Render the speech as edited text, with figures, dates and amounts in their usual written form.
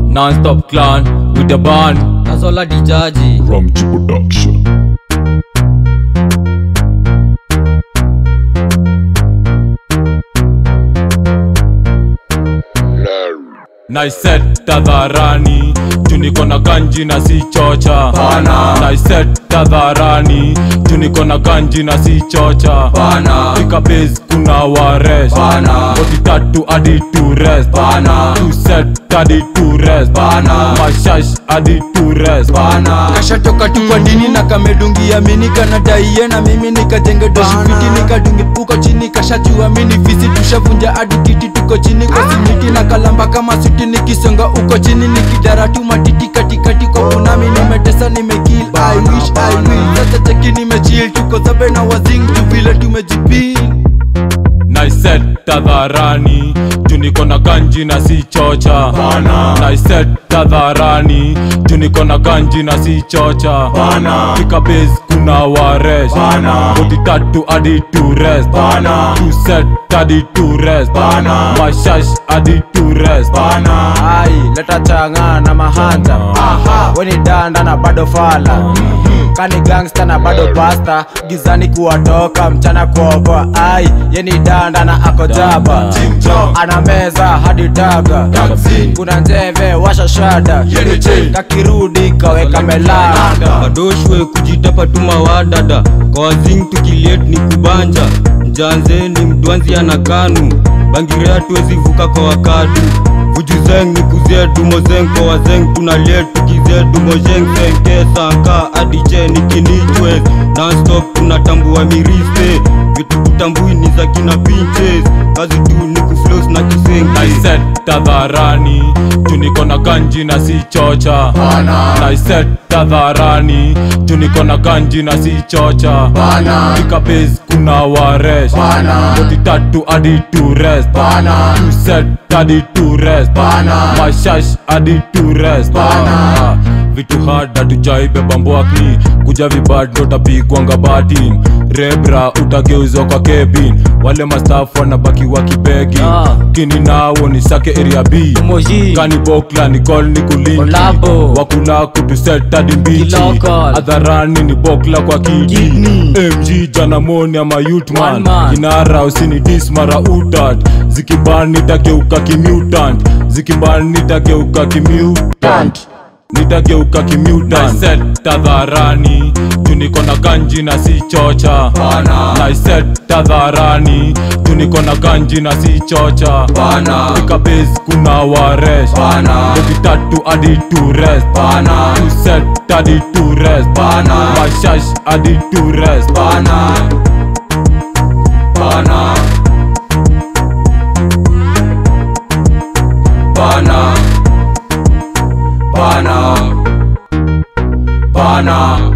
Non-stop clan with the band. That's all I Jaji. From G Production. Naiset tadharani tuniko na ganji na si chocha Bana. Naiset tadharani tuniko na ganji na si chocha Bana. Pika base kuna waresh Bana. Boti tatu adi to rest Bana. Two set adi to rest Bana. Mashash adi to rest Bana. Kashatoka tu kwa dini na kamedungia mini kanadaiye na mimi nikajenge doshufiti nikadungi uko chini kashachua mini fisi tushavunja hadi kiti tuko chini kwa simiti na kalamba kama suti nikisonga uko chini nikidara tu matiti katikati kwa punami nimetesa nimekill I wish I will sasa cheki nimechill tuko zabe na wazing tu vile tumejipin Naiset tadharani tuniko na ganji na si chocha Bana. Naiset tadharani tuniko na ganji na si chocha Bana. Pika base kuna waresh Bana. Boti tatu adi to rest Bana. Two set adi to rest Bana. Mashash adi to rest Bana. Ai, leta changa na mahanja. Aha. Weni danda na bado fala. Kani gangsta na bado pasta. Gizani kuwatoka mchana kuopoa. Ai, yeni danda na ako jaba. Jimjong. Ana meza hadi taga. Taxi. Kuna njeve washa shada. Yeni chain. Kakirudi kaweka melana. Adoshwe kujitapa tuma wadada kwa wazing tukiliet ni kubanja Mjanze ni mdwanzi anakanu Bangirea tuwezi vuka kwa wakadu Vujuzeng ni kuzedu mozeng kwa wazeng Tunaliet tukizedu mozeng senke sanka adije ni kinichwez Non-stop tunatambua miriste Vitu kutambui ni za kina pinches Kazi tu ni kuflows na kisenge Naiset tadharani tuniko na ganji na si chocha Bana. Naiset tadharani tuniko na ganji na si chocha Bana. Pika base kuna waresh Bana. Boti tatu adi to rest Bana. Two set adi to rest Bana. Mashash adi to rest Bana. Vitu hard hatujaibe bambwakni kuja vibad ndo tapigwanga batin Rebra utageuzwa kwa kebin wale mastaff wanabaki wakipegi Kini nawo ni sake area B Moji. Kani bokla ni call ni kulinki Kolabo. Wakula kutuset hadi mbichi Kilokol. Adharani ni bokla kwa kidi Kidney. MG janamoni ama One youthman man. Inara usini dis mara utat Zikibani nitageuka kimutant Zikibani nitageuka kimutant Nitageuka kimutant Naiset tadharani tuniko na ganji na si chocha Bana. Naiset tadharani tuniko na ganji na si chocha Bana. Pika base kuna waresh Bana. Boti tatu adi to rest Bana. Two set adi to rest Bana. Mashash adi to rest Bana. Bana. Bana. Bana. Bana.